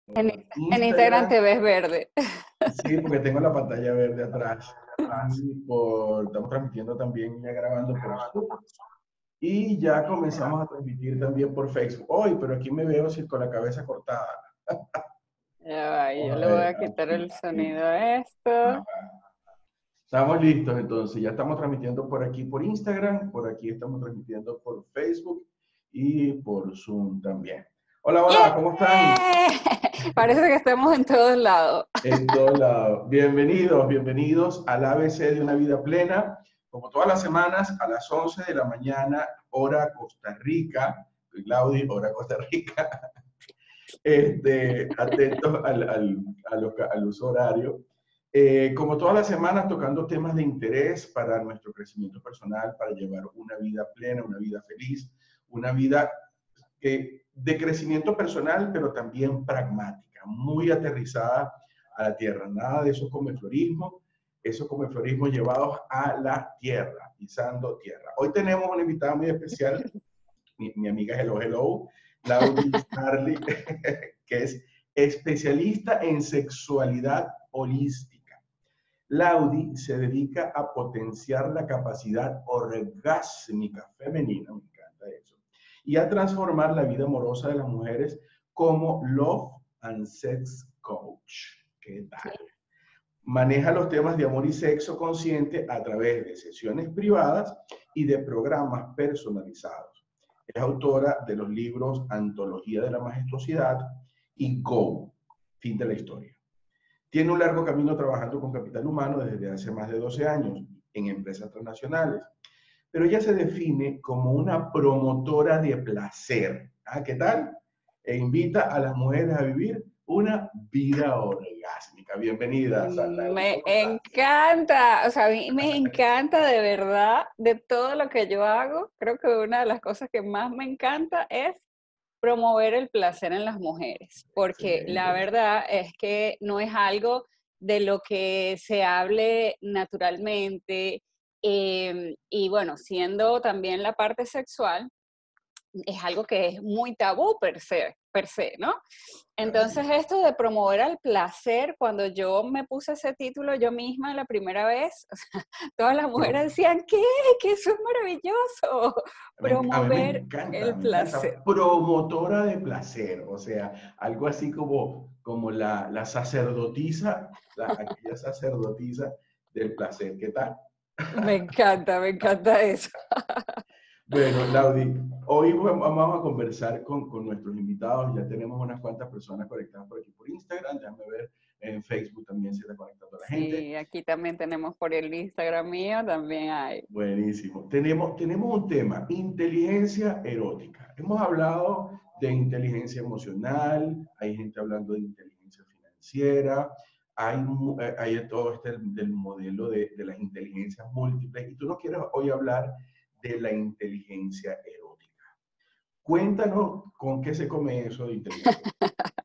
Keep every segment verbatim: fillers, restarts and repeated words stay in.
En, en Instagram Instagram, te ves verde. sí, porque tengo la pantalla verde atrás. Y por, estamos transmitiendo también, ya grabando por Zoom. Y ya comenzamos a transmitir también por Facebook. Hoy, pero aquí me veo sí, con la cabeza cortada. Ya va, yo Vamos a le voy ver, a quitar aquí. el sonido a esto. Estamos listos entonces, ya estamos transmitiendo por aquí por Instagram, por aquí estamos transmitiendo por Facebook y por Zoom también. Hola, hola, ¿cómo están? ¡Yeah! Parece que estamos en todos lados. En todos lados. Bienvenidos, bienvenidos al A B C de una vida plena. Como todas las semanas, a las once de la mañana, hora Costa Rica. Claudia, hora Costa Rica. Este, atentos al, al, a los, al uso horario. Eh, como todas las semanas, tocando temas de interés para nuestro crecimiento personal, para llevar una vida plena, una vida feliz, una vida que, de crecimiento personal, pero también pragmática, muy aterrizada a la tierra. Nada de esos comeflorismo, esos comeflorismos llevados a la tierra, pisando tierra. Hoy tenemos una invitada muy especial, mi, mi amiga Hello Hello, Laudi Charlie, que es especialista en sexualidad holística. Laudi se dedica a potenciar la capacidad orgásmica femenina, me encanta eso, y a transformar la vida amorosa de las mujeres como Love and Sex Coach. ¿Qué tal? Maneja los temas de amor y sexo consciente a través de sesiones privadas y de programas personalizados. Es autora de los libros Antología de la Majestuosidad y Go, fin de la historia. Tiene un largo camino trabajando con capital humano desde hace más de doce años en empresas transnacionales, pero ella se define como una promotora de placer. ¿Ah, qué tal? E invita a las mujeres a vivir una vida orgásmica. Bienvenida, Laudi, Me ¿cómo estás? encanta, o sea, a mí me encanta de verdad de todo lo que yo hago. Creo que una de las cosas que más me encanta es promover el placer en las mujeres, porque la Excelente. verdad es que no es algo de lo que se hable naturalmente. Eh, y bueno, siendo también la parte sexual, es algo que es muy tabú per se, per se, ¿no? Así Entonces, es. esto de promover al placer, cuando yo me puse ese título yo misma la primera vez, o sea, todas las mujeres Pro, decían, ¿qué? Que eso es maravilloso, me, a mí me promover encanta, el me placer. encanta. Promotora de placer, o sea, algo así como, como la, la sacerdotisa, la, aquella sacerdotisa del placer. ¿Qué tal? Me encanta, me encanta eso. Bueno, Laudi, hoy vamos a conversar con, con nuestros invitados. Ya tenemos unas cuantas personas conectadas por aquí por Instagram. Déjame ver, en Facebook también se está conectando la gente. Sí, aquí también tenemos por el Instagram mío, también hay. Buenísimo. Tenemos, tenemos un tema, inteligencia erótica. Hemos hablado de inteligencia emocional, hay gente hablando de inteligencia financiera, hay, eh, hay todo este del modelo de, de las inteligencias múltiples, y tú nos quieres hoy hablar de la inteligencia erótica. Cuéntanos con qué se come eso de inteligencia erótica.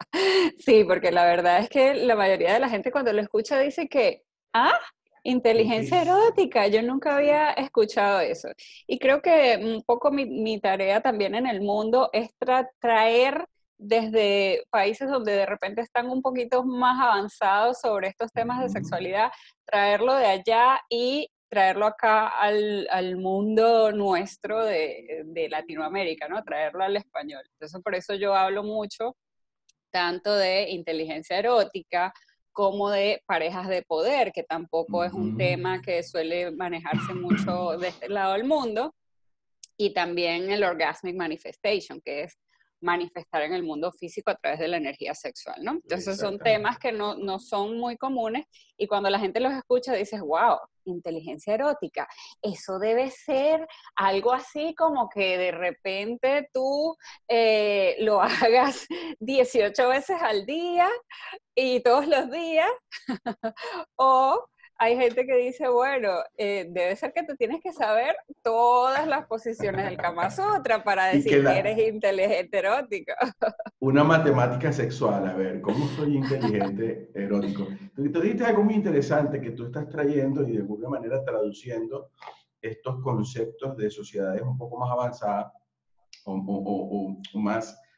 Sí, porque la verdad es que la mayoría de la gente cuando lo escucha dice que, ah, ¿Qué inteligencia es? erótica, yo nunca Sí. había escuchado eso. Y creo que un poco mi, mi tarea también en el mundo es tra traer desde países donde de repente están un poquito más avanzados sobre estos temas de Ujú. sexualidad, traerlo de allá y traerlo acá al, al mundo nuestro de, de Latinoamérica, ¿no? Traerlo al español. Entonces, por eso yo hablo mucho tanto de inteligencia erótica como de parejas de poder, que tampoco es un Ujú. tema que suele manejarse mucho de este lado del mundo, y también el orgasmic manifestation, que es manifestar en el mundo físico a través de la energía sexual, ¿no? Entonces son temas Exactamente. que no, no son muy comunes, y cuando la gente los escucha dices, wow, inteligencia erótica, eso debe ser algo así como que de repente tú eh, lo hagas dieciocho veces al día y todos los días, o hay gente que dice, bueno, eh, debe ser que tú tienes que saber todas las posiciones del Kama Sutra para Y que decir que eres la, inteligente erótico. una matemática sexual, a ver, ¿cómo soy inteligente erótico? Tú, tú dijiste algo muy interesante que tú estás trayendo y de alguna manera traduciendo estos conceptos de sociedades un poco más avanzadas o, o, o, o más,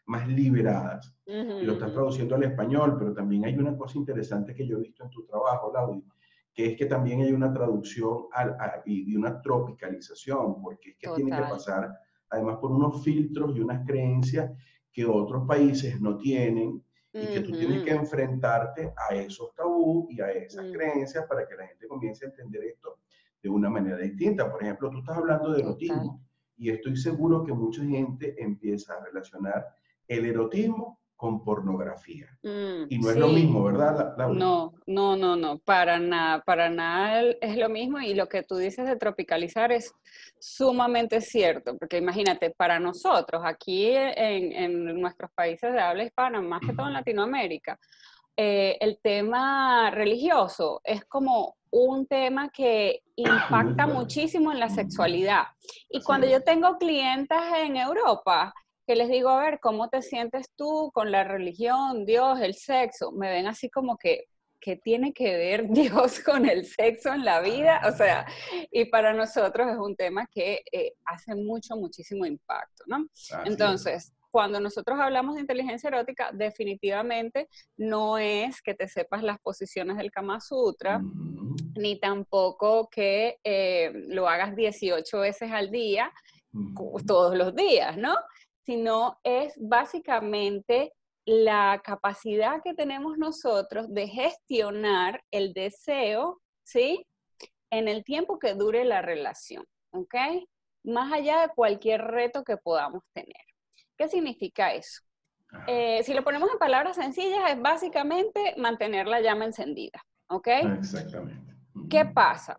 más liberadas. Uh-huh. Y lo estás traduciendo al español, pero también hay una cosa interesante que yo he visto en tu trabajo, Laudi, que es que también hay una traducción al, a, y una tropicalización, porque es que Total. tiene que pasar además por unos filtros y unas creencias que otros países no tienen, y que tú uh-huh. tienes que enfrentarte a esos tabús y a esas uh-huh. creencias para que la gente comience a entender esto de una manera distinta. Por ejemplo, tú estás hablando de erotismo, Total. Y estoy seguro que mucha gente empieza a relacionar el erotismo con pornografía. Mm, y no sí. es lo mismo, ¿verdad, Laura? No, no, no, no, para nada, para nada es lo mismo, y lo que tú dices de tropicalizar es sumamente cierto, porque imagínate, para nosotros, aquí en, en nuestros países de habla hispana, más que todo en Latinoamérica, eh, el tema religioso es como un tema que impacta muchísimo en la sexualidad. Y Así cuando es. yo tengo clientas en Europa, que les digo, a ver, ¿cómo te sientes tú con la religión, Dios, el sexo? Me ven así como que, ¿qué tiene que ver Dios con el sexo en la vida? O sea, y para nosotros es un tema que eh, hace mucho, muchísimo impacto, ¿no? Así Entonces, es. Cuando nosotros hablamos de inteligencia erótica, definitivamente no es que te sepas las posiciones del Kama Sutra, uh-huh. ni tampoco que eh, lo hagas dieciocho veces al día, uh-huh. todos los días, ¿no? Sino es básicamente la capacidad que tenemos nosotros de gestionar el deseo, ¿sí? En el tiempo que dure la relación, ¿ok? Más allá de cualquier reto que podamos tener. ¿Qué significa eso? Eh, si lo ponemos en palabras sencillas, es básicamente mantener la llama encendida, ¿ok? Exactamente. Uh-huh. ¿Qué pasa?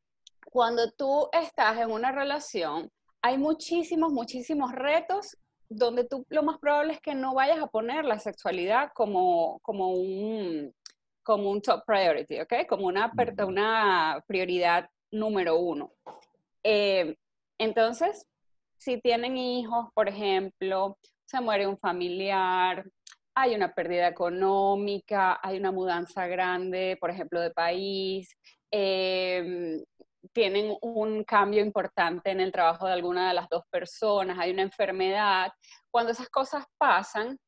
Cuando tú estás en una relación, hay muchísimos, muchísimos retos donde tú lo más probable es que no vayas a poner la sexualidad como, como, un, como un top priority, ¿ok? Como una, una prioridad número uno. Eh, entonces, si tienen hijos, por ejemplo, se muere un familiar, hay una pérdida económica, hay una mudanza grande, por ejemplo, de país, eh, tienen un cambio importante en el trabajo de alguna de las dos personas, hay una enfermedad. Cuando esas cosas pasan,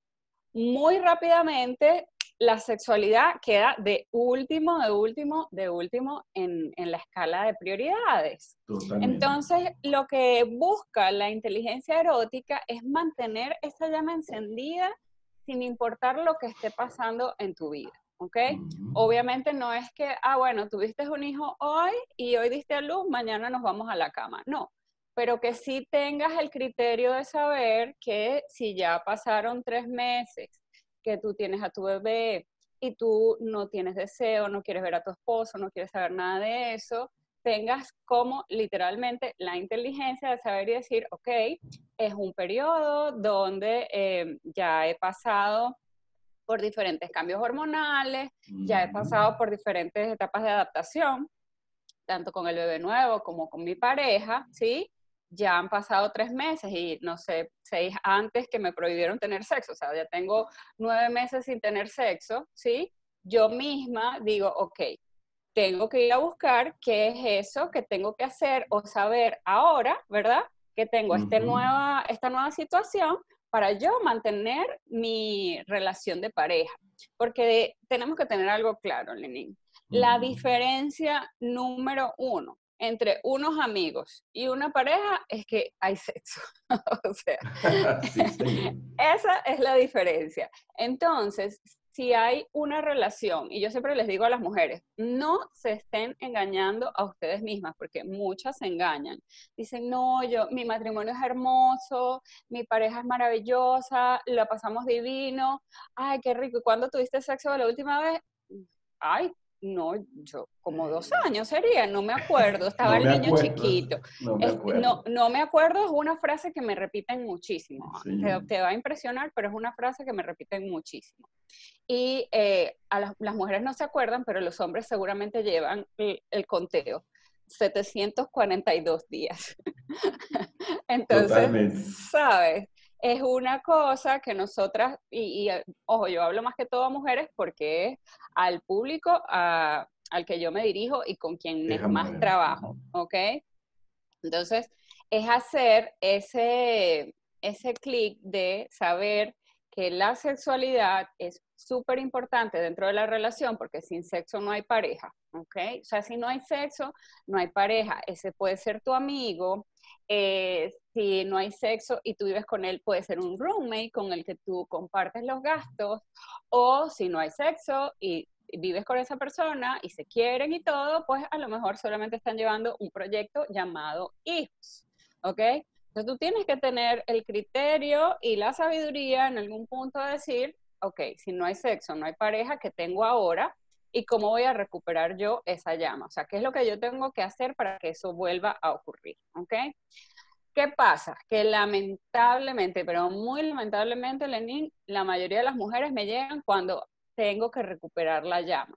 muy rápidamente la sexualidad queda de último, de último, de último en, en la escala de prioridades. Totalmente. Entonces, lo que busca la inteligencia erótica es mantener esa llama encendida sin importar lo que esté pasando en tu vida. ¿Ok? Uh-huh. Obviamente no es que, ah, bueno, tuviste un hijo hoy y hoy diste a luz, mañana nos vamos a la cama. No, pero que sí tengas el criterio de saber que si ya pasaron tres meses, que tú tienes a tu bebé y tú no tienes deseo, no quieres ver a tu esposo, no quieres saber nada de eso, tengas como literalmente la inteligencia de saber y decir, ok, es un periodo donde eh, ya he pasado por diferentes cambios hormonales, ya he pasado por diferentes etapas de adaptación, tanto con el bebé nuevo como con mi pareja, ¿sí? Ya han pasado tres meses y, no sé, seis antes que me prohibieron tener sexo, o sea, ya tengo nueve meses sin tener sexo, ¿sí? Yo misma digo, ok, tengo que ir a buscar qué es eso que tengo que hacer o saber ahora, ¿verdad? Que tengo uh-huh. este nueva, esta nueva situación para yo mantener mi relación de pareja. Porque de, tenemos que tener algo claro, Lenín. La diferencia número uno entre unos amigos y una pareja es que hay sexo. O sea, sí, sí. Esa es la diferencia. Entonces, si hay una relación, y yo siempre les digo a las mujeres, no se estén engañando a ustedes mismas, porque muchas se engañan. Dicen, no, yo, mi matrimonio es hermoso, mi pareja es maravillosa, la pasamos divino, ay, qué rico. ¿Y cuándo tuviste sexo la última vez? Ay, no, yo como dos años sería, no me acuerdo, estaba no el niño acuerdo, chiquito. No me, es, no, no me acuerdo es una frase que me repiten muchísimo. Sí. Te, te va a impresionar, pero es una frase que me repiten muchísimo. Y eh, a las, las mujeres no se acuerdan, pero los hombres seguramente llevan el, el conteo. setecientos cuarenta y dos días. Entonces, Totalmente. ¿sabes? Es una cosa que nosotras, y, y ojo, yo hablo más que todo a mujeres porque es al público a, al que yo me dirijo y con quienes más mujer. trabajo, ¿ok? Entonces, es hacer ese, ese clic de saber que la sexualidad es súper importante dentro de la relación, porque sin sexo no hay pareja, ¿ok? O sea, si no hay sexo, no hay pareja. Ese puede ser tu amigo. Eh, si no hay sexo y tú vives con él, puede ser un roommate con el que tú compartes los gastos. O si no hay sexo y vives con esa persona y se quieren y todo, pues a lo mejor solamente están llevando un proyecto llamado hijos, ¿ok? Entonces tú tienes que tener el criterio y la sabiduría en algún punto de decir, ok, si no hay sexo, no hay pareja, ¿qué tengo ahora? ¿Y cómo voy a recuperar yo esa llama? O sea, ¿qué es lo que yo tengo que hacer para que eso vuelva a ocurrir? ¿Ok? ¿Qué pasa? Que lamentablemente, pero muy lamentablemente, Lenín, la mayoría de las mujeres me llegan cuando tengo que recuperar la llama.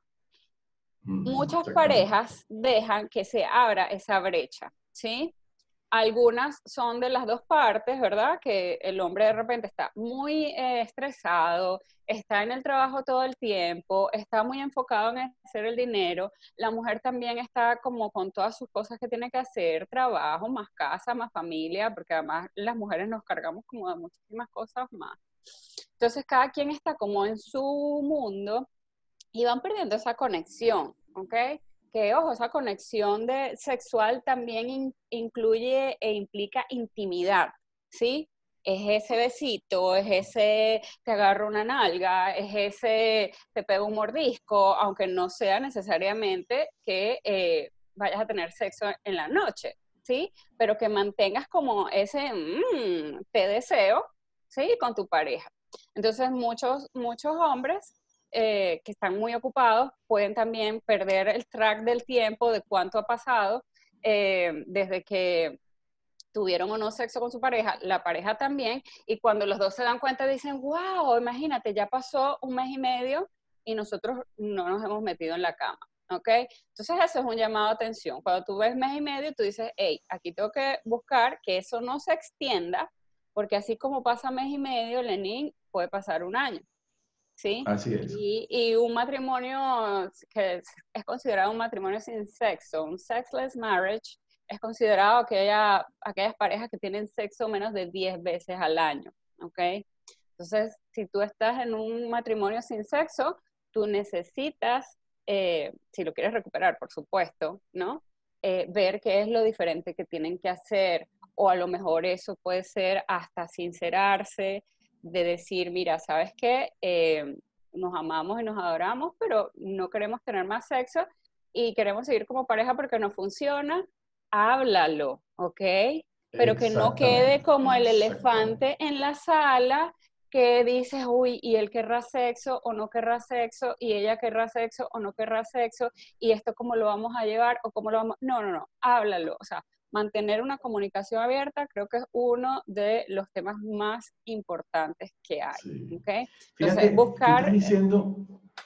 Mm, Muchas exactamente. parejas dejan que se abra esa brecha, ¿sí? Algunas son de las dos partes, ¿verdad? Que el hombre de repente está muy eh, estresado, está en el trabajo todo el tiempo, está muy enfocado en hacer el dinero. La mujer también está como con todas sus cosas que tiene que hacer, trabajo, más casa, más familia, porque además las mujeres nos cargamos como de muchísimas cosas más. Entonces cada quien está como en su mundo y van perdiendo esa conexión, ¿ok? Que, ojo, esa conexión de, sexual también in, incluye e implica intimidad, ¿sí? Es ese besito, es ese te agarro una nalga, es ese te pego un mordisco, aunque no sea necesariamente que eh, vayas a tener sexo en la noche, ¿sí? Pero que mantengas como ese mmm, te deseo, ¿sí? Con tu pareja. Entonces, muchos, muchos hombres eh, que están muy ocupados pueden también perder el track del tiempo de cuánto ha pasado eh, desde que tuvieron o no sexo con su pareja, la pareja también, y cuando los dos se dan cuenta dicen, wow, imagínate, ya pasó un mes y medio y nosotros no nos hemos metido en la cama, ¿ok? Entonces eso es un llamado a atención. Cuando tú ves mes y medio, tú dices, hey, aquí tengo que buscar que eso no se extienda, porque así como pasa mes y medio, Lenín, puede pasar un año. ¿Sí? Así es. Y, y un matrimonio que es, es considerado un matrimonio sin sexo, un sexless marriage, es considerado aquella, aquellas parejas que tienen sexo menos de diez veces al año, ¿ok? Entonces, si tú estás en un matrimonio sin sexo, tú necesitas, eh, si lo quieres recuperar, por supuesto, ¿no? Eh, ver qué es lo diferente que tienen que hacer, o a lo mejor eso puede ser hasta sincerarse, de decir, mira, ¿sabes qué? Eh, nos amamos y nos adoramos, pero no queremos tener más sexo y queremos seguir como pareja porque no funciona, háblalo, ¿ok? Pero que no quede Exactamente, como el exactamente. elefante en la sala que dices, uy, y él querrá sexo o no querrá sexo, y ella querrá sexo o no querrá sexo, y esto cómo lo vamos a llevar o cómo lo vamos... No, no, no, háblalo. O sea, mantener una comunicación abierta creo que es uno de los temas más importantes que hay. Sí. ¿Ok? Entonces, Fíjate, tú estás buscar... diciendo...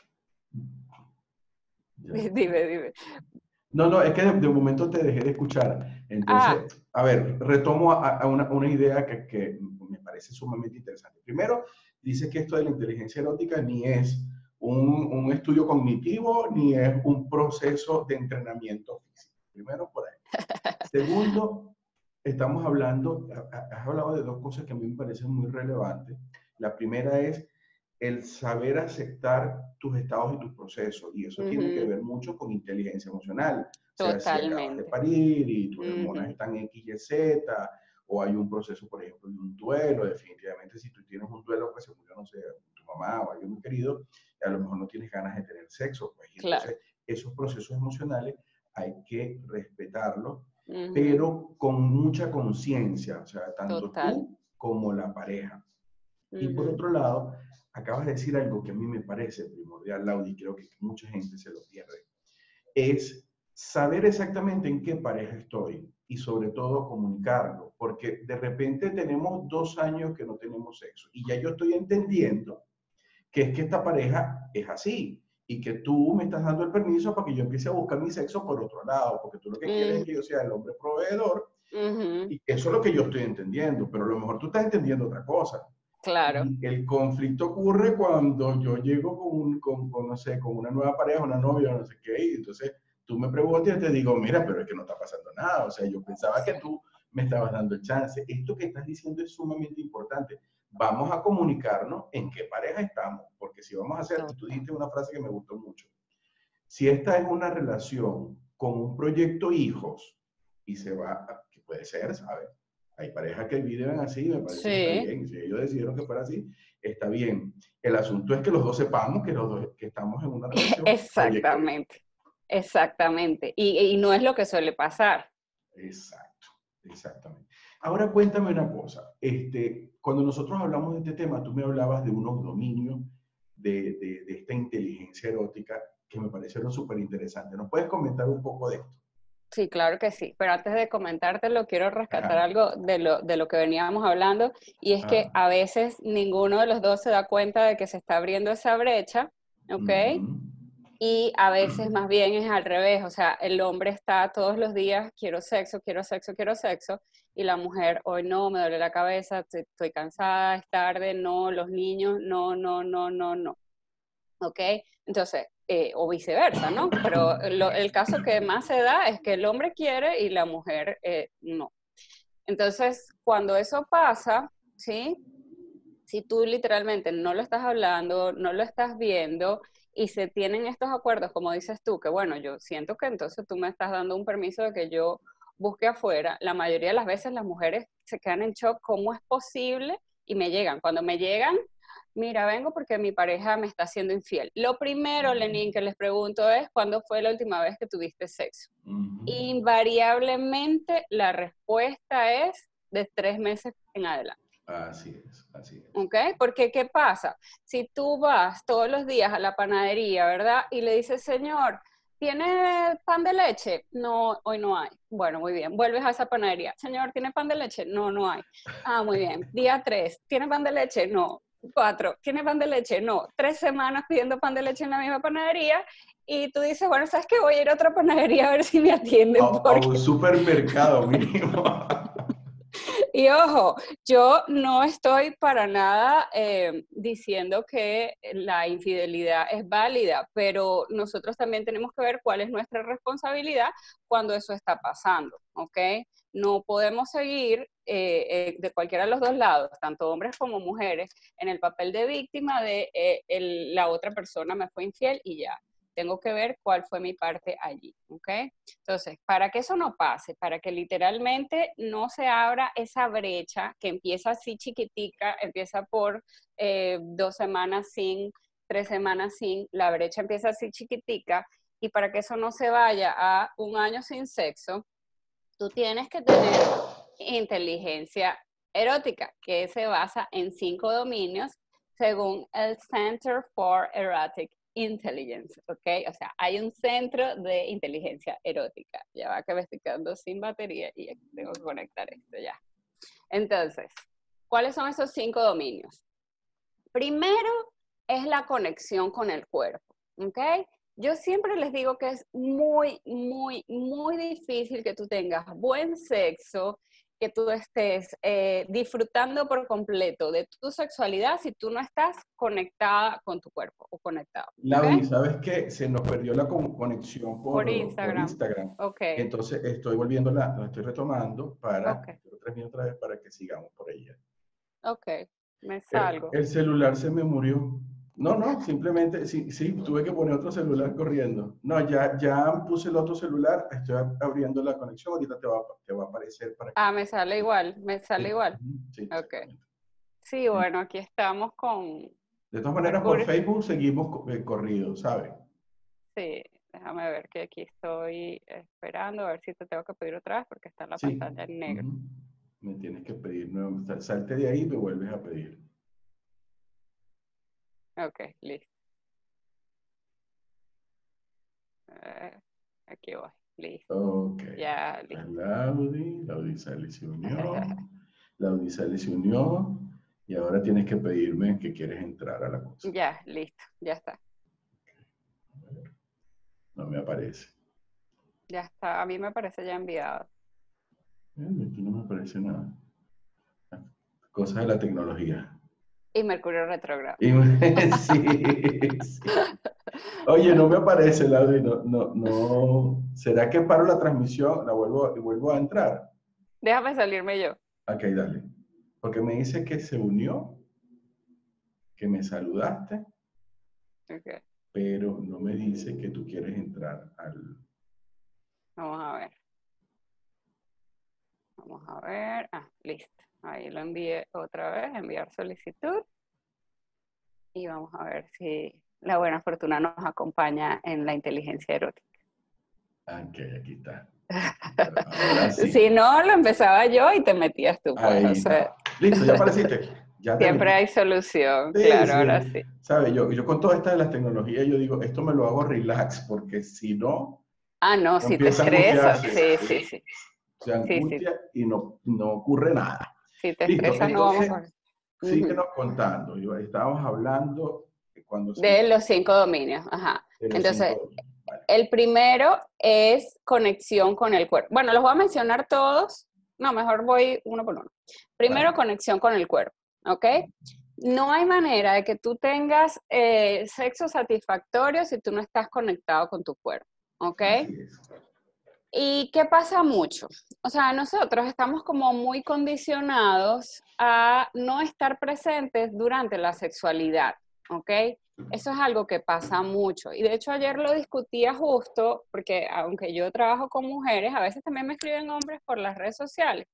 Ya. Dime, dime. No, no, es que de, de momento te dejé de escuchar. Ah, Entonces, a ver, retomo a, a una, una, idea que, que me parece sumamente interesante. Primero, dice que esto de la inteligencia erótica ni es un, un estudio cognitivo, ni es un proceso de entrenamiento físico. Primero, por ahí. Segundo, estamos hablando, has hablado de dos cosas que a mí me parecen muy relevantes. La primera es el saber aceptar tus estados y tus procesos, y eso tiene que uh-huh, ver mucho con inteligencia emocional. O sea, si acabas de totalmente. parir y tus hormonas Uh-huh, están X, Y, Z, o hay un proceso, por ejemplo, de un duelo, definitivamente si tú tienes un duelo, pues se murió, no sé, tu mamá o alguien muy querido, a lo mejor no tienes ganas de tener sexo, pues, y claro. entonces esos procesos emocionales hay que respetarlos, Uh-huh, pero con mucha conciencia, o sea, tanto total. tú como la pareja. Y por Uh-huh, otro lado, acabas de decir algo que a mí me parece primordial, Laudi, y creo que mucha gente se lo pierde. Es saber exactamente en qué pareja estoy y sobre todo comunicarlo, porque de repente tenemos dos años que no tenemos sexo y ya yo estoy entendiendo que es que esta pareja es así y que tú me estás dando el permiso para que yo empiece a buscar mi sexo por otro lado, porque tú lo que quieres es uh-huh, que yo sea el hombre proveedor uh-huh, y eso es lo que yo estoy entendiendo, pero a lo mejor tú estás entendiendo otra cosa. claro. Y el conflicto ocurre cuando yo llego con, un, con, con, no sé, con una nueva pareja, una novia, no sé qué, y entonces tú me preguntas y te digo, mira, pero es que no está pasando nada, o sea, yo pensaba Sí. que tú me estabas dando el chance. Esto que estás diciendo es sumamente importante. vamos a comunicarnos en qué pareja estamos, porque si vamos a hacer, Total. tú dijiste una frase que me gustó mucho, si esta es una relación con un proyecto hijos y se va, que puede ser, ¿sabes? Hay parejas que viven así, me parece que está Sí, bien, si ellos decidieron que fuera así, está bien. El asunto es que los dos sepamos que los dos que estamos en una relación proyecto hijo. exactamente, exactamente. Y, y no es lo que suele pasar. Exacto, exactamente. Ahora cuéntame una cosa, este, cuando nosotros hablamos de este tema, tú me hablabas de unos dominios de, de, de esta inteligencia erótica que me parecieron súper interesantes. ¿Nos puedes comentar un poco de esto? Sí, claro que sí, pero antes de comentártelo, quiero rescatar Ajá, algo de lo, de lo que veníamos hablando, y es que ajá. a veces ninguno de los dos se da cuenta de que se está abriendo esa brecha, ¿ok? Ujú. Y a veces más bien es al revés, o sea, el hombre está todos los días, quiero sexo, quiero sexo, quiero sexo, y la mujer, hoy no, me duele la cabeza, estoy, estoy cansada, es tarde, no, los niños, no, no, no, no, no. ¿Ok? Entonces, eh, o viceversa, ¿no? Pero lo- el caso que más se da es que el hombre quiere y la mujer eh, no. Entonces, cuando eso pasa, ¿sí? Si tú literalmente no lo estás hablando, no lo estás viendo y se tienen estos acuerdos, como dices tú, que bueno, yo siento que entonces tú me estás dando un permiso de que yo busque afuera, la mayoría de las veces las mujeres se quedan en shock, ¿cómo es posible? Y me llegan. Cuando me llegan, mira, vengo porque mi pareja me está haciendo infiel. Lo primero, Lenín, que les pregunto es, ¿cuándo fue la última vez que tuviste sexo? Ujú. Invariablemente la respuesta es de tres meses en adelante. Así es, así es. ¿Ok? Porque, ¿qué pasa? Si tú vas todos los días a la panadería, ¿verdad? Y le dices, señor, ¿tiene pan de leche? No, hoy no hay. Bueno, muy bien. Vuelves a esa panadería. Señor, ¿tiene pan de leche? No, no hay. Ah, muy bien. Día tres, ¿tiene pan de leche? No. Cuatro, ¿tiene pan de leche? No. Tres semanas pidiendo pan de leche en la misma panadería y tú dices, bueno, ¿sabes qué? Voy a ir a otra panadería a ver si me A, atienden a un porque supermercado mínimo. y ojo, yo no estoy para nada eh, diciendo que la infidelidad es válida, pero nosotros también tenemos que ver cuál es nuestra responsabilidad cuando eso está pasando, ¿ok? No podemos seguir eh, eh, de cualquiera de los dos lados, tanto hombres como mujeres, en el papel de víctima de eh, el, la otra persona me fue infiel y ya. Tengo que ver cuál fue mi parte allí, ¿ok? Entonces, para que eso no pase, para que literalmente no se abra esa brecha que empieza así chiquitica, empieza por eh, dos semanas sin, tres semanas sin, la brecha empieza así chiquitica, y para que eso no se vaya a un año sin sexo, tú tienes que tener inteligencia erótica, que se basa en cinco dominios según el Center for Erotic Intelligence, ¿ok? O sea, hay un centro de inteligencia erótica. Ya va que me estoy quedando sin batería y aquí tengo que conectar esto ya. Entonces, ¿cuáles son esos cinco dominios? Primero es la conexión con el cuerpo, ¿ok? Yo siempre les digo que es muy, muy, muy difícil que tú tengas buen sexo, que tú estés eh, disfrutando por completo de tu sexualidad si tú no estás conectada con tu cuerpo o conectado, ¿ok? Laudi, ¿sabes qué? Se nos perdió la con- conexión Por por, por Instagram. Instagram. Ok, Entonces estoy volviendo la, la estoy retomando para, ok, quiero tres minutos otra vez para que sigamos por ella. ok. Me El, salgo. el celular se me murió. No, no, simplemente, sí, sí, tuve que poner otro celular corriendo. No, ya, ya puse el otro celular, estoy abriendo la conexión, ahorita te va, te va a aparecer para que... Ah, me sale igual, me sale Sí, igual. sí, Ok. exactamente. Sí, bueno, aquí estamos con De todas maneras, por Mercurio. Facebook seguimos eh, corrido, ¿sabes? Sí, déjame ver que aquí estoy esperando, a ver si te tengo que pedir otra vez porque está la Sí. pantalla en negro. Ujú. Me tienes que pedir nuevo. Sal- Salte de ahí y me vuelves a pedir. Ok, listo. Eh, aquí voy, listo. Ok. Ya, Esta es listo. Laudi. Laudi sale y se unió. Laudi sale y se unió. Y ahora tienes que pedirme que quieres entrar a la cosa. Ya, listo, ya está. No me aparece. Ya está, a mí me parece ya enviado. Eh, Aquí no me aparece nada. Cosas de la tecnología. Y Mercurio retrógrado. Y me- sí, sí. Oye, no me aparece, Laudi. No, no, no. ¿Será que paro la transmisión? La vuelvo, y vuelvo a entrar. Déjame salirme yo. Ok, dale. Porque me dice que se unió. que me saludaste, Okay. pero no me dice que tú quieres entrar al... Vamos a ver. Vamos a ver. Ah, listo. Ahí lo envié otra vez, enviar solicitud. Y vamos a ver si la buena fortuna nos acompaña en la inteligencia erótica. Ok, aquí está. Pero ahora sí. Si no, lo empezaba yo y te metías tú, pues. Ahí O sea, está. Listo, ya apareciste. Ya te siempre metí. hay solución, Sí, claro, sí. ahora sí. ¿Sabes? Yo, yo con todo esto de las tecnologías, yo digo, esto me lo hago relax, porque si no, Ah, no, si te empieza a estresas, angustiarse. sí, sí, sí. Se Sí, sí. angustia y no, no ocurre nada. Si te Listo, estresas, no vamos entonces, por... Ujú. síguenos contando. Yo, estábamos hablando de cuando se... De los cinco dominios, ajá. De los Entonces, cinco. Vale. el primero es conexión con el cuerpo. Bueno, los voy a mencionar todos. No, mejor voy uno por uno. Primero, Vale. conexión con el cuerpo, ¿ok? No hay manera de que tú tengas eh, sexo satisfactorio si tú no estás conectado con tu cuerpo, ¿ok? Así es. ¿Y qué pasa mucho? O sea, nosotros estamos como muy condicionados a no estar presentes durante la sexualidad, ¿ok? Eso es algo que pasa mucho. Y de hecho ayer lo discutía justo, porque aunque yo trabajo con mujeres, a veces también me escriben hombres por las redes sociales.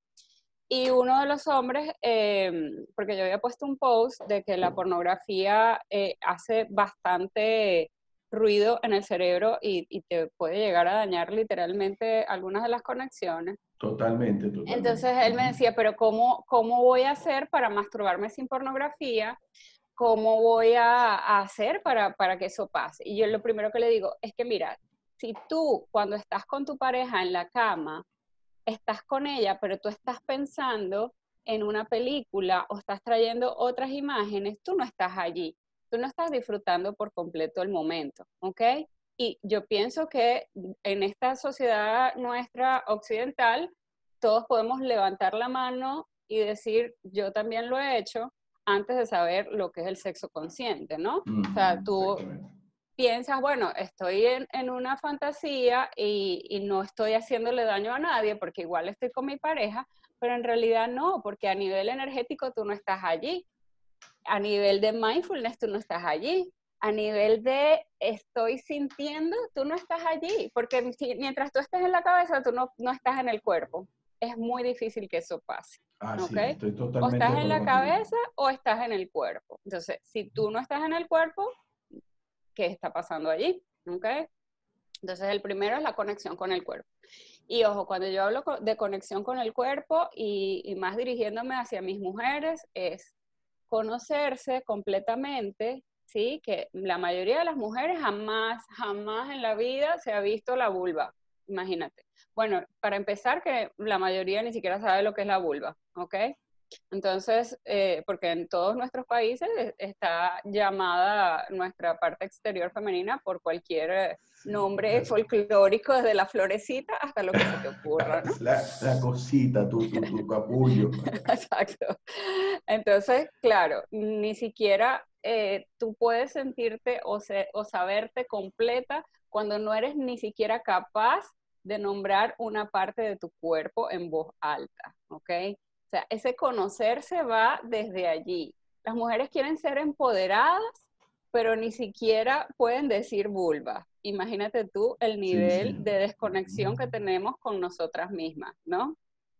Y uno de los hombres, eh, porque yo había puesto un post de que la pornografía eh, hace bastante ruido en el cerebro y, y te puede llegar a dañar literalmente algunas de las conexiones. Totalmente, totalmente. Entonces él me decía, pero ¿cómo, cómo voy a hacer para masturbarme sin pornografía? ¿Cómo voy a, a hacer para, para que eso pase? Y yo lo primero que le digo es que mira, si tú cuando estás con tu pareja en la cama, estás con ella, pero tú estás pensando en una película o estás trayendo otras imágenes, tú no estás allí, tú no estás disfrutando por completo el momento, ¿ok? Y yo pienso que en esta sociedad nuestra occidental, todos podemos levantar la mano y decir, yo también lo he hecho, antes de saber lo que es el sexo consciente, ¿no? Mm, O sea, tú exactamente. piensas, bueno, estoy en, en una fantasía y, y no estoy haciéndole daño a nadie porque igual estoy con mi pareja, pero en realidad no, porque a nivel energético tú no estás allí, a nivel de mindfulness tú no estás allí, a nivel de estoy sintiendo, tú no estás allí, porque si, mientras tú estés en la cabeza, tú no, no estás en el cuerpo. Es muy difícil que eso pase, Ah, ¿ok? sí, estoy O totalmente estás de en acuerdo la contigo. cabeza o estás en el cuerpo. Entonces, si tú no estás en el cuerpo, ¿qué está pasando allí? ¿Ok? Entonces, el primero es la conexión con el cuerpo. Y ojo, cuando yo hablo de conexión con el cuerpo y, y más dirigiéndome hacia mis mujeres, es conocerse completamente, ¿sí? Que la mayoría de las mujeres jamás, jamás en la vida se ha visto la vulva, imagínate. Bueno, para empezar, que la mayoría ni siquiera sabe lo que es la vulva, ¿ok? Entonces, eh, porque en todos nuestros países está llamada nuestra parte exterior femenina por cualquier eh, nombre folclórico, desde la florecita hasta lo que se te ocurra, ¿no? La, la cosita, tu, tu, tu capullo. Exacto. Entonces, claro, ni siquiera eh, tú puedes sentirte o, se, o saberte completa cuando no eres ni siquiera capaz de nombrar una parte de tu cuerpo en voz alta, ¿ok? O sea, ese conocerse va desde allí. Las mujeres quieren ser empoderadas, pero ni siquiera pueden decir vulva. Imagínate tú el Sí, nivel sí. de desconexión que tenemos con nosotras mismas, ¿no?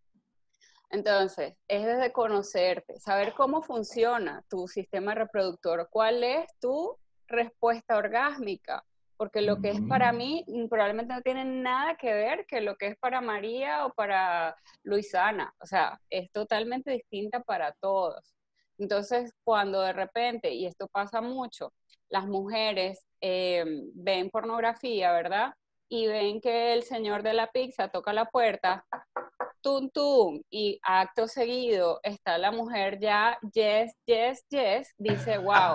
Entonces, es desde conocerte, saber cómo funciona tu sistema reproductor, cuál es tu respuesta orgásmica, porque lo que es para mí probablemente no tiene nada que ver que lo que es para María o para Luisana, o sea, es totalmente distinta para todos. Entonces, cuando de repente, y esto pasa mucho, las mujeres eh, ven pornografía, ¿verdad? Y ven que el señor de la pizza toca la puerta, tum, tum, y acto seguido está la mujer ya, yes, yes, yes, dice, wow,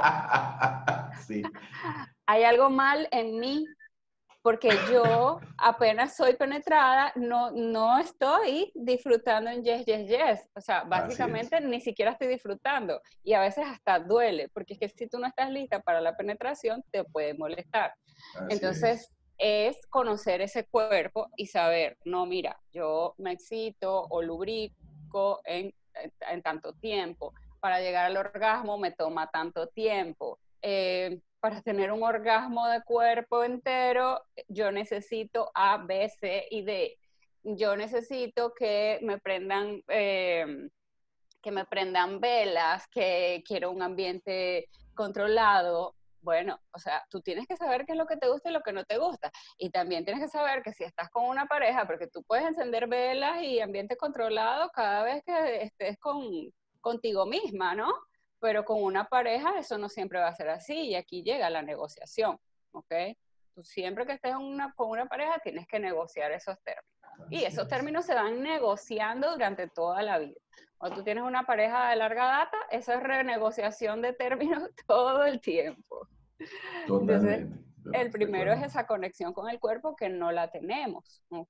Sí. hay algo mal en mí, porque yo apenas soy penetrada, no, no estoy disfrutando en yes, yes, yes. O sea, Así es. básicamente ni siquiera estoy disfrutando. Y a veces hasta duele, porque es que si tú no estás lista para la penetración, te puede molestar. Así es. Entonces, es conocer ese cuerpo y saber, no, mira, yo me excito o lubrico en, en, en tanto tiempo. para llegar al orgasmo me toma tanto tiempo. Eh, para tener un orgasmo de cuerpo entero, yo necesito A, B, C y D. Yo necesito que me prendan, eh, que me prendan velas, que quiero un ambiente controlado. Bueno, o sea, tú tienes que saber qué es lo que te gusta y lo que no te gusta. Y también tienes que saber que si estás con una pareja, porque tú puedes encender velas y ambiente controlado cada vez que estés con, contigo misma, ¿no? Pero con una pareja eso no siempre va a ser así y aquí llega la negociación, ¿ok? Tú siempre que estés una, con una pareja tienes que negociar esos términos. Y esos términos se van negociando durante toda la vida. Cuando tú tienes una pareja de larga data, eso es renegociación de términos todo el tiempo. Entonces, Totalmente. el De primero es acuerdo. esa conexión con el cuerpo que no la tenemos, ¿ok?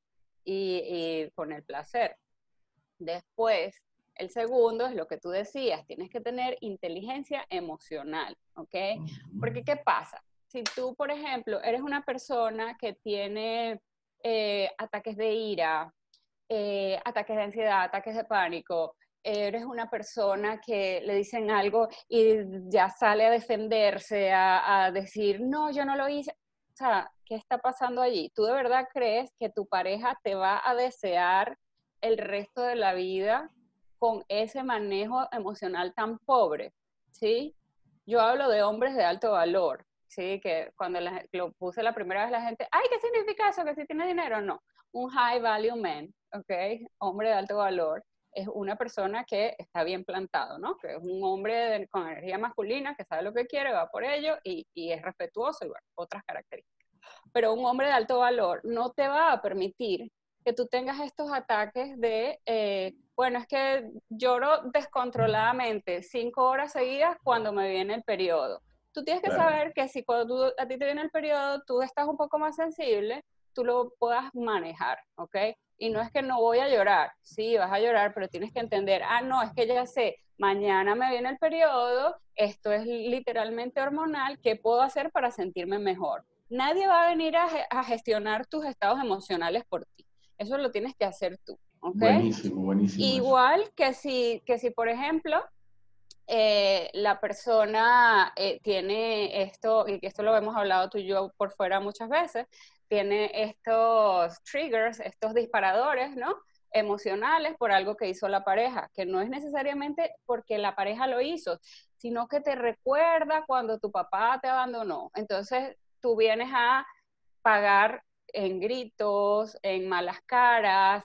Y, y con el placer. Después, el segundo es lo que tú decías, tienes que tener inteligencia emocional, ¿ok? Ujú. Porque ¿qué pasa? Si tú, por ejemplo, eres una persona que tiene eh, ataques de ira, eh, ataques de ansiedad, ataques de pánico, eres una persona que le dicen algo y ya sale a defenderse, a, a decir, no, yo no lo hice. O sea, ¿qué está pasando allí? ¿Tú de verdad crees que tu pareja te va a desear el resto de la vida con ese manejo emocional tan pobre? ¿Sí? Yo hablo de hombres de alto valor, ¿sí? Que cuando la- lo puse la primera vez la gente, ay, ¿qué significa eso? ¿Que si tiene dinero? No. Un high value man, ¿ok? Hombre de alto valor, es una persona que está bien plantado, ¿no? Que es un hombre de, con energía masculina, que sabe lo que quiere, va por ello y, y es respetuoso y bueno, otras características. Pero un hombre de alto valor no te va a permitir que tú tengas estos ataques de, eh, bueno, es que lloro descontroladamente cinco horas seguidas cuando me viene el periodo. Tú tienes que Claro. saber que si cuando tú, a ti te viene el periodo, tú estás un poco más sensible, tú lo puedas manejar, ¿ok? Y no es que no voy a llorar, sí, vas a llorar, pero tienes que entender, ah, no, es que ya sé, mañana me viene el periodo, esto es literalmente hormonal, ¿qué puedo hacer para sentirme mejor? Nadie va a venir a, a gestionar tus estados emocionales por ti. Eso lo tienes que hacer tú, ¿ok? Buenísimo, buenísimo eso. Igual que si, que si por ejemplo, eh, la persona eh, tiene esto, y que esto lo hemos hablado tú y yo por fuera muchas veces, tiene estos triggers, estos disparadores, ¿no? Emocionales por algo que hizo la pareja, que no es necesariamente porque la pareja lo hizo, sino que te recuerda cuando tu papá te abandonó. Entonces, tú vienes a pagar en gritos, en malas caras,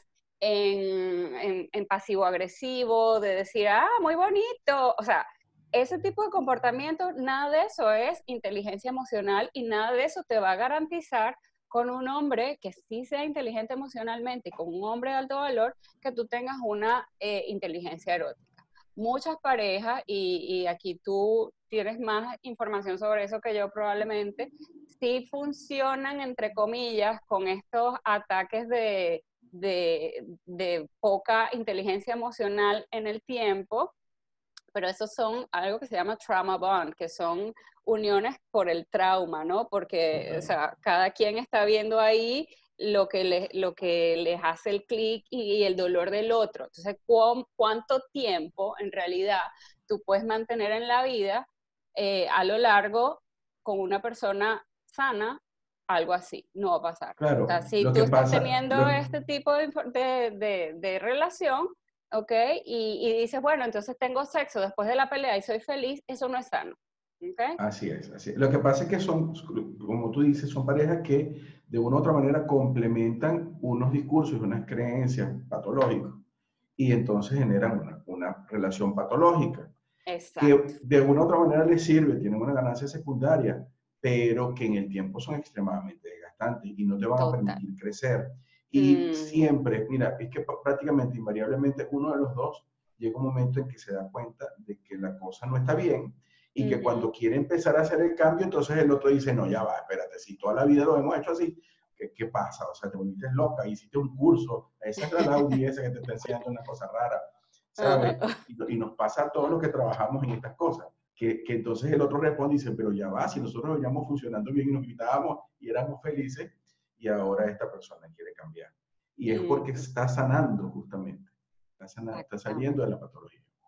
en, en, en pasivo-agresivo, de decir, ah, muy bonito. O sea, ese tipo de comportamiento, nada de eso es inteligencia emocional y nada de eso te va a garantizar con un hombre que sí sea inteligente emocionalmente y con un hombre de alto valor, que tú tengas una eh, inteligencia erótica. Muchas parejas, y, y aquí tú tienes más información sobre eso que yo probablemente, sí funcionan, entre comillas, con estos ataques de, de, de poca inteligencia emocional en el tiempo, pero esos son algo que se llama trauma bond, que son uniones por el trauma, ¿no? Porque, o Total. sea, cada quien está viendo ahí lo que, le, lo que les hace el clic y, y el dolor del otro. Entonces, ¿cu ¿cuánto tiempo en realidad tú puedes mantener en la vida eh, a lo largo con una persona sana? Algo así, no va a pasar. O sea, Claro, si lo tú que estás pasa, teniendo lo, este tipo de, de, de, de relación, ¿ok? Y, y dices, bueno, entonces tengo sexo después de la pelea y soy feliz, eso no es sano, ¿ok? así es, así es. Lo que pasa es que son, como tú dices, son parejas que de una u otra manera complementan unos discursos y unas creencias patológicas y entonces generan una, una relación patológica Exacto, que de una u otra manera les sirve, tienen una ganancia secundaria, pero que en el tiempo son extremadamente desgastantes y no te van a total. permitir crecer. Y Mm, siempre, mira, es que prácticamente, invariablemente, uno de los dos llega un momento en que se da cuenta de que la cosa no está bien y que cuando ujú, quiere empezar a hacer el cambio, entonces el otro dice, no, ya va, espérate, si toda la vida lo hemos hecho así, ¿qué, qué pasa? O sea, te volviste loca, hiciste un curso, esa es la Laudi esa que te está enseñando una cosa rara, ¿sabes? ajá, Y, y nos pasa a todos los que trabajamos en estas cosas. Que, que, entonces el otro responde y dice, pero ya va, si nosotros veníamos funcionando bien y nos gritábamos y éramos felices, y ahora esta persona quiere cambiar. Y es porque ujú, está sanando justamente, está, sanando, está saliendo exactamente. de la patología.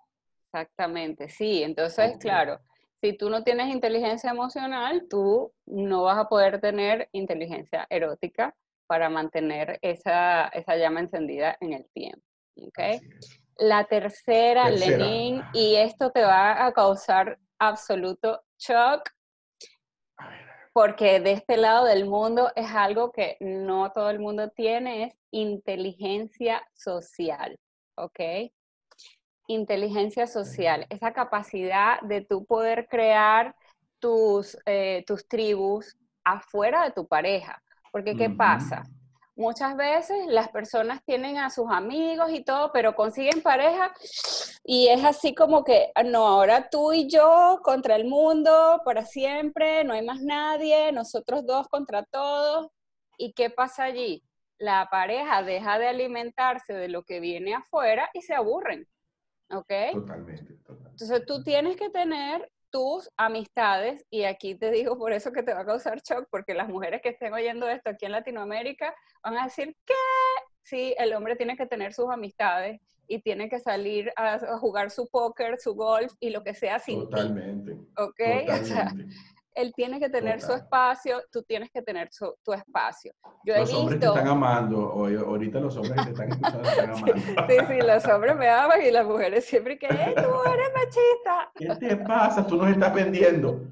Exactamente, sí. Entonces, Ok, claro, si tú no tienes inteligencia emocional, tú no vas a poder tener inteligencia erótica para mantener esa, esa llama encendida en el tiempo. ¿Ok? así es. La tercera, Tercera. Lenin, y esto te va a causar absoluto shock, A ver, porque de este lado del mundo es algo que no todo el mundo tiene, es inteligencia social. ¿Ok? Inteligencia social, ok. esa capacidad de tú poder crear tus, eh, tus tribus afuera de tu pareja. Porque, ¿qué Ujú. pasa? Muchas veces las personas tienen a sus amigos y todo, pero consiguen pareja y es así como que, no, ahora tú y yo contra el mundo para siempre, no hay más nadie, nosotros dos contra todos. ¿Y qué pasa allí? La pareja deja de alimentarse de lo que viene afuera y se aburren. ¿Ok? Totalmente, totalmente. Entonces tú tienes que tener tus amistades, y aquí te digo por eso que te va a causar shock, porque las mujeres que estén oyendo esto aquí en Latinoamérica van a decir, ¿qué? Sí, el hombre tiene que tener sus amistades y tiene que salir a, a jugar su póker, su golf y lo que sea sin ti, Totalmente, ¿ok? O sea, totalmente, él tiene que tener su total. espacio, tú tienes que tener su, tu espacio. Yo he Los hombres te están visto. amando, hoy, ahorita los hombres que te están escuchando te están Sí, amando. sí, sí, los hombres me aman y las mujeres siempre que, ¡eh, tú eres machista! ¿Qué te pasa? Tú nos estás vendiendo.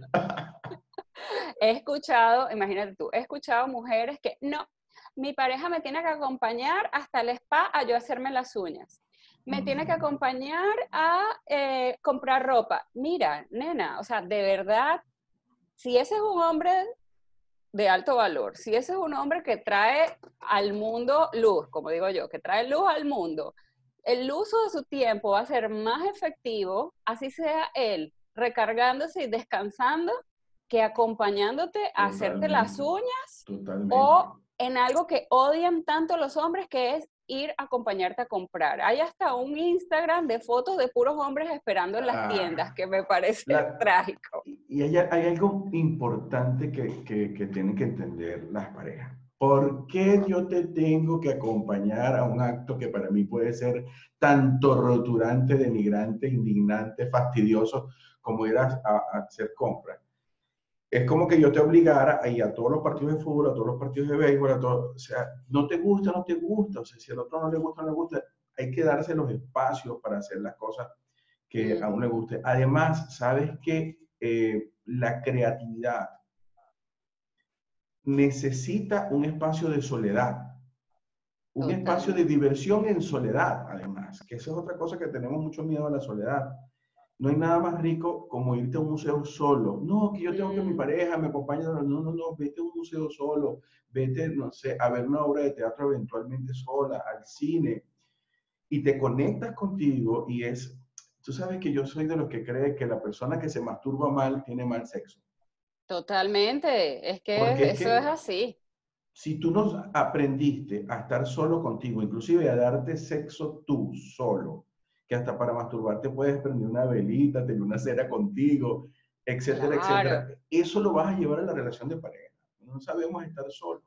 He escuchado, imagínate tú, he escuchado mujeres que, no, mi pareja me tiene que acompañar hasta el spa a yo hacerme las uñas. Me tiene que Ujú. acompañar a eh, comprar ropa. Mira, nena, o sea, de verdad, si ese es un hombre de alto valor, si ese es un hombre que trae al mundo luz, como digo yo, que trae luz al mundo, el uso de su tiempo va a ser más efectivo, así sea él recargándose y descansando, que acompañándote a hacerte las Totalmente, uñas totalmente. o en algo que odian tanto los hombres, que es ir a acompañarte a comprar. Hay hasta un Instagram de fotos de puros hombres esperando en las tiendas, Ah, que me parece la, trágico. y hay, hay algo importante que, que, que tienen que entender las parejas. ¿Por qué yo te tengo que acompañar a un acto que para mí puede ser tanto roturante, denigrante, indignante, fastidioso como ir a, a, a hacer compras? Es como que yo te obligara a ir a todos los partidos de fútbol, a todos los partidos de béisbol, a todo, o sea, no te gusta, no te gusta, o sea, si al otro no le gusta, no le gusta, hay que darse los espacios para hacer las cosas que a uno le Ujú, guste. Además, sabes que eh, la creatividad necesita un espacio de soledad, un espacio de totalmente. diversión en soledad, además, que esa es otra cosa que tenemos mucho miedo a la soledad. No hay nada más rico como irte a un museo solo. No, que yo tengo que mi Mm, pareja me acompañe. No, no, no, no, vete a un museo solo. Vete, no sé, a ver una obra de teatro eventualmente sola, al cine. Y te conectas contigo y es, tú sabes que yo soy de los que cree que la persona que se masturba mal tiene mal sexo. totalmente, es Porque que es eso es que así. si tú no aprendiste a estar solo contigo, inclusive a darte sexo tú solo, que hasta para masturbarte puedes prender una velita, tener una cera contigo, etcétera, etcétera, Claro, eso lo vas a llevar a la relación de pareja. No sabemos estar solos.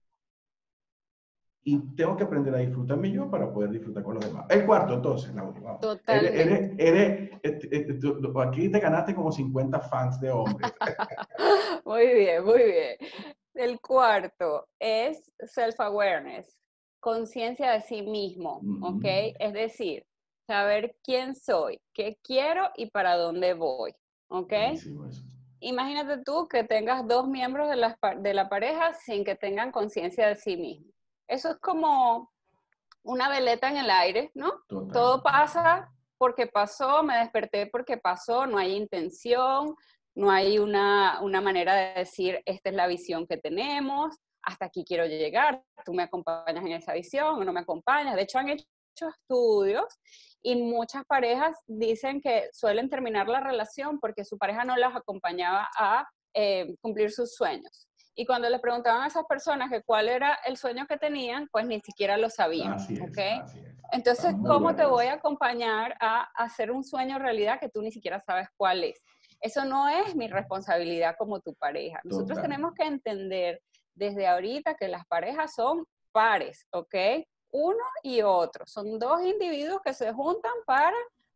Y tengo que aprender a disfrutarme yo para poder disfrutar con los demás. El cuarto, entonces, Laura, vamos. Eres, totalmente. eres, eres, este, este, tú- aquí te ganaste como cincuenta fans de hombres. Muy bien, muy bien. El cuarto es self-awareness, conciencia de sí mismo, ¿ok? Ujú. Es decir, saber quién soy, qué quiero y para dónde voy, ¿ok? Buenísimo eso. Imagínate tú que tengas dos miembros de la, de la pareja sin que tengan conciencia de sí mismos. Eso es como una veleta en el aire, ¿no? Total. Todo pasa porque pasó, me desperté porque pasó, no hay intención, no hay una, una manera de decir, esta es la visión que tenemos, hasta aquí quiero llegar, tú me acompañas en esa visión o no me acompañas. De hecho, han hecho estudios y muchas parejas dicen que suelen terminar la relación porque su pareja no las acompañaba a eh, cumplir sus sueños. Y cuando les preguntaban a esas personas que cuál era el sueño que tenían, pues ni siquiera lo sabían, Así ¿ok? es, así es. Está Entonces, muy ¿cómo te bueno voy eso. a acompañar a hacer un sueño realidad que tú ni siquiera sabes cuál es? Eso no es mi responsabilidad como tu pareja. Nosotros Total. tenemos que entender desde ahorita que las parejas son pares, ¿ok? Uno y otro. Son dos individuos que se juntan para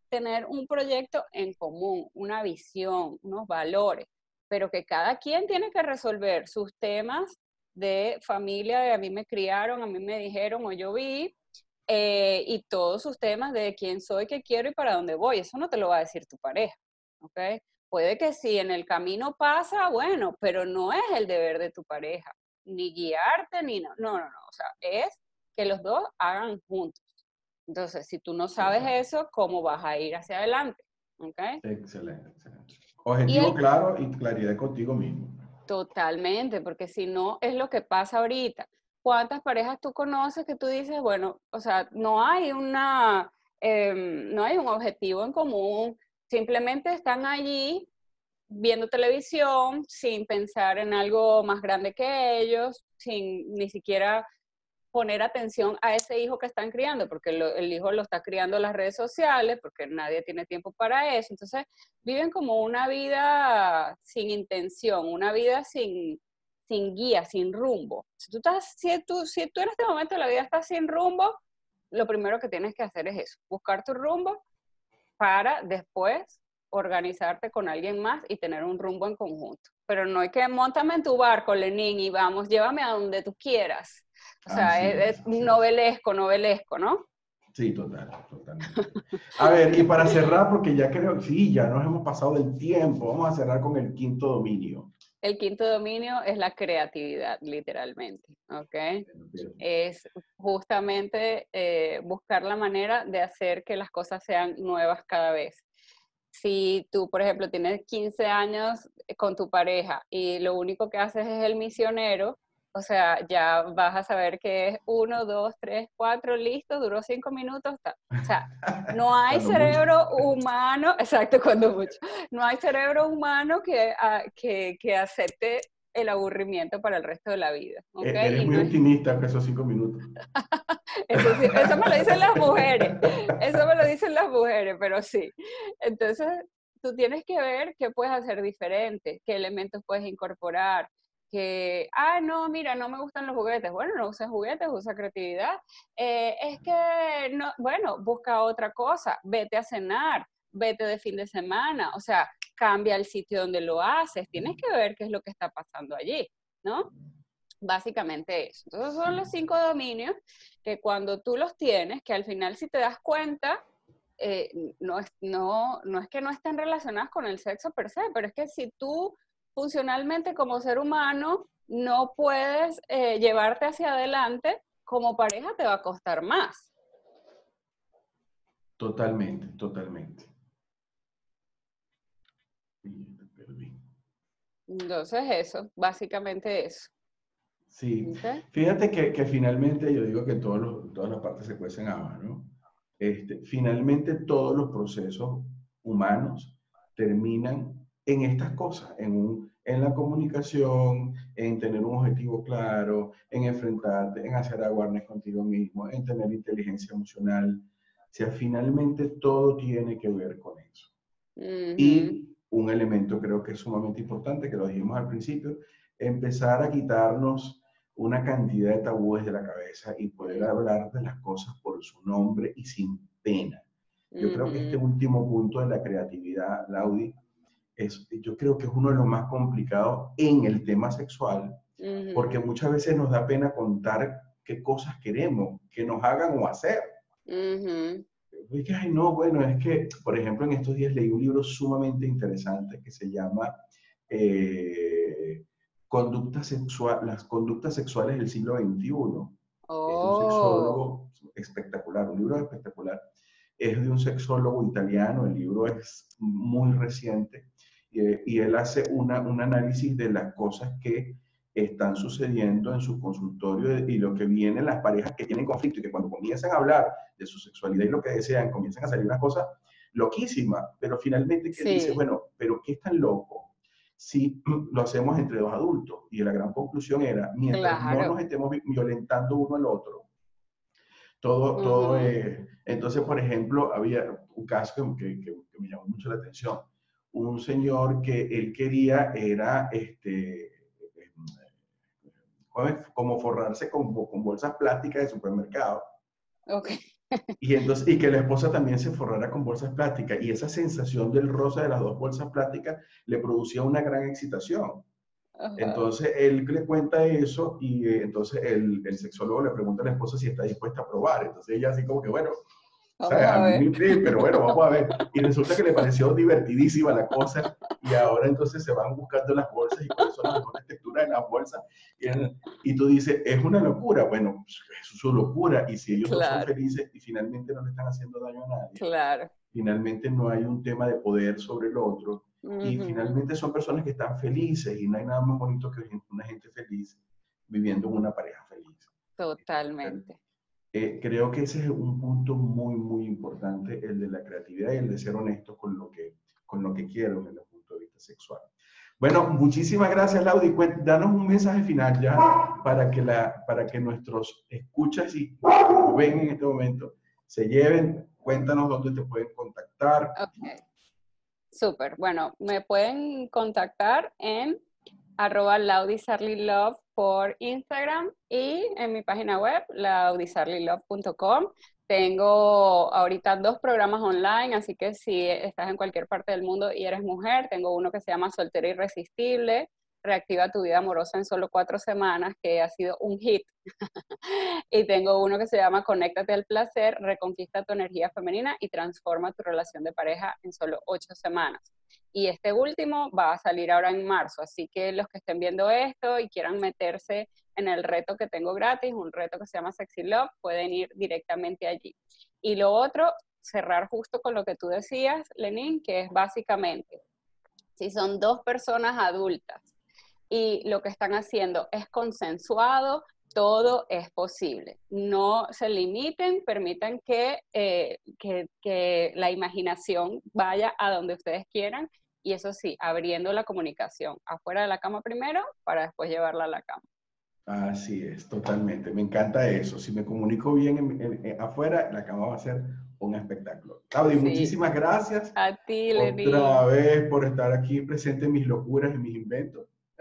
tener un proyecto en común, una visión, unos valores, pero que cada quien tiene que resolver sus temas de familia, de a mí me criaron, a mí me dijeron o yo vi, eh, y todos sus temas de quién soy, qué quiero y para dónde voy. Eso no te lo va a decir tu pareja, ¿ok? Puede que sí, en el camino pasa, bueno, pero no es el deber de tu pareja, ni guiarte, ni no, no, no, no, o sea, es que los dos hagan juntos. Entonces, si tú no sabes Total. eso, ¿cómo vas a ir hacia adelante? ¿Ok? Excelente, excelente. Y Objetivo el claro y claridad contigo mismo. Totalmente, porque si no es lo que pasa ahorita. ¿Cuántas parejas tú conoces que tú dices, bueno, o sea, no hay una, em, no hay un objetivo en común, simplemente están allí viendo televisión sin pensar en algo más grande que ellos, sin ni siquiera poner atención a ese hijo que están criando, porque lo, el hijo lo está criando las redes sociales, porque nadie tiene tiempo para eso. Entonces, viven como una vida sin intención, una vida sin, sin guía, sin rumbo. Si tú, estás, si, tú, si tú en este momento de la vida estás sin rumbo, lo primero que tienes que hacer es eso, buscar tu rumbo para después organizarte con alguien más y tener un rumbo en conjunto. Pero no hay que montame en tu barco, Lenín, y vamos, llévame a donde tú quieras. O sea, Así es, es, es así es. novelesco, novelesco, ¿no? Sí, total, totalmente. A ver, y para cerrar, porque ya creo, sí, ya nos hemos pasado del tiempo, vamos a cerrar con el quinto dominio. El quinto dominio es la creatividad, literalmente, ¿ok? Es justamente eh, buscar la manera de hacer que las cosas sean nuevas cada vez. Si tú, por ejemplo, tienes quince años con tu pareja y lo único que haces es el misionero, o sea, ya vas a saber que es uno, dos, tres, cuatro, listo, duró cinco minutos. Ta. O sea, no hay Cuando mucho. cerebro humano, exacto, cuando mucho, no hay cerebro humano que, a, que, que acepte el aburrimiento para el resto de la vida, ¿ok? E- Eres Y muy no es, optimista con esos cinco minutos. eso sí, eso me lo dicen las mujeres, eso me lo dicen las mujeres, pero sí. Entonces, tú tienes que ver qué puedes hacer diferente, qué elementos puedes incorporar, que, ah, no, mira, no me gustan los juguetes. Bueno, no uses juguetes, usa creatividad. Eh, es que, no, bueno, busca otra cosa, vete a cenar, vete de fin de semana, o sea, cambia el sitio donde lo haces, tienes que ver qué es lo que está pasando allí, ¿no? Básicamente eso. Entonces son los cinco dominios que cuando tú los tienes, que al final si te das cuenta, eh, no, es, no, no es que no estén relacionadas con el sexo per se, pero es que si tú funcionalmente como ser humano no puedes eh, llevarte hacia adelante, como pareja te va a costar más. Totalmente, totalmente. Entonces eso, básicamente eso. Sí, ¿Okay? fíjate que, que finalmente yo digo que todos los, todas las partes se cuecen habas, ¿no? Este, finalmente todos los procesos humanos terminan en estas cosas, en, un, en la comunicación, en tener un objetivo claro, en enfrentarte, en hacer awareness contigo mismo, en tener inteligencia emocional. O sea, finalmente todo tiene que ver con eso. Uh-huh. Y un elemento creo que es sumamente importante, que lo dijimos al principio, empezar a quitarnos una cantidad de tabúes de la cabeza y poder Uh-huh. hablar de las cosas por su nombre y sin pena. Yo creo que este Uh-huh. último punto de la creatividad, Laudi, es, yo creo que es uno de los más complicados en el tema sexual, porque Uh-huh. muchas veces nos da pena contar qué cosas queremos que nos hagan o hacer. Uh-huh. Es que, ay, no, bueno, es que, por ejemplo, en estos días leí un libro sumamente interesante que se llama eh, Conducta Sexual, Las conductas sexuales del siglo veintiuno. Es de un Oh. sexólogo espectacular, un libro espectacular. Es de un sexólogo italiano, el libro es muy reciente y, y él hace una, un análisis de las cosas que están sucediendo en su consultorio y lo que vienen las parejas que tienen conflicto y que cuando comienzan a hablar de su sexualidad y lo que desean, comienzan a salir unas cosas loquísimas, pero finalmente que él dice, Sí, bueno, pero ¿qué es tan loco si lo hacemos entre dos adultos? Y la gran conclusión era, mientras no nos claro. estemos violentando uno al otro, todo, todo Ujú. es... Entonces, por ejemplo, había un caso que, que, que me llamó mucho la atención. Un señor que él quería era, este, como forrarse con, con bolsas plásticas de supermercado. Ok. Y, entonces, y que la esposa también se forrara con bolsas plásticas. Y esa sensación del rosa de las dos bolsas plásticas le producía una gran excitación. Ajá. Entonces él le cuenta eso y eh, entonces el, el sexólogo le pregunta a la esposa si está dispuesta a probar. Entonces ella así como que, bueno, Vamos ¿sabes? A a mí me ver. intriga, pero bueno, vamos a ver. Y resulta que le pareció divertidísima la cosa y ahora entonces se van buscando las bolsas y cuáles son las mejores texturas de las bolsas. Y, y tú dices, es una locura. Bueno, pues, es su locura y si ellos dos son Claro, felices y finalmente no le están haciendo daño a nadie, claro. finalmente no hay un tema de poder sobre el otro y Ujú. finalmente son personas que están felices y no hay nada más bonito que una gente feliz viviendo en una pareja feliz. Totalmente. Eh, creo que ese es un punto muy, muy importante, el de la creatividad y el de ser honesto con lo que, con lo que quiero desde el punto de vista sexual. Bueno, muchísimas gracias, Laudi. Danos un mensaje final ya para que, la, para que nuestros escuchas y ven en este momento se lleven. Cuéntanos dónde te pueden contactar. Ok, súper. Bueno, me pueden contactar en arroba laudisarlylove por Instagram y en mi página web, laudisarlylove punto com. Tengo ahorita dos programas online, así que si estás en cualquier parte del mundo y eres mujer, tengo uno que se llama Soltera Irresistible, reactiva tu vida amorosa en solo cuatro semanas, que ha sido un hit. Y tengo uno que se llama Conéctate al placer, reconquista tu energía femenina y transforma tu relación de pareja en solo ocho semanas. Y este último va a salir ahora en marzo, así que los que estén viendo esto y quieran meterse en el reto que tengo gratis, un reto que se llama Sexy Love, pueden ir directamente allí. Y lo otro, cerrar justo con lo que tú decías, Lenín, que es básicamente, si son dos personas adultas y lo que están haciendo es consensuado, todo es posible. No se limiten, permitan que, eh, que, que la imaginación vaya a donde ustedes quieran y eso sí, abriendo la comunicación afuera de la cama primero para después llevarla a la cama. Así es, totalmente. Me encanta eso. Si me comunico bien en, en, en, afuera, la cama va a ser un espectáculo. Claudia, Sí, muchísimas gracias a ti, otra Lenín. vez por estar aquí presente en mis locuras y mis inventos.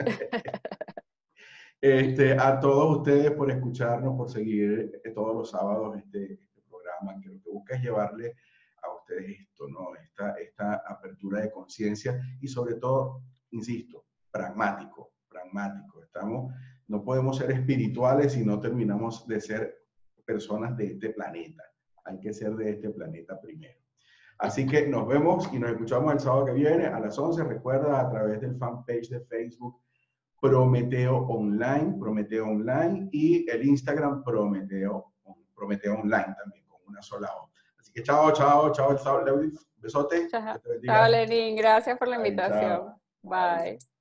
Este, a todos ustedes por escucharnos, por seguir eh, todos los sábados este, este programa, que lo que busca es llevarle a ustedes esto, ¿no? Esta, esta apertura de conciencia y sobre todo, insisto, pragmático, pragmático. Estamos, no podemos ser espirituales si no terminamos de ser personas de este planeta. Hay que ser de este planeta primero. Así que nos vemos y nos escuchamos el sábado que viene a las once. Recuerda a través del fanpage de Facebook Prometeo Online, Prometeo Online y el Instagram Prometeo, Prometeo Online también, con una sola O. Así que chao, chao, chao, chao, Lewis. Besote, Chao, que te chao, bendiga. Lenín. Gracias por la Bye, invitación. chao. Bye. Bye.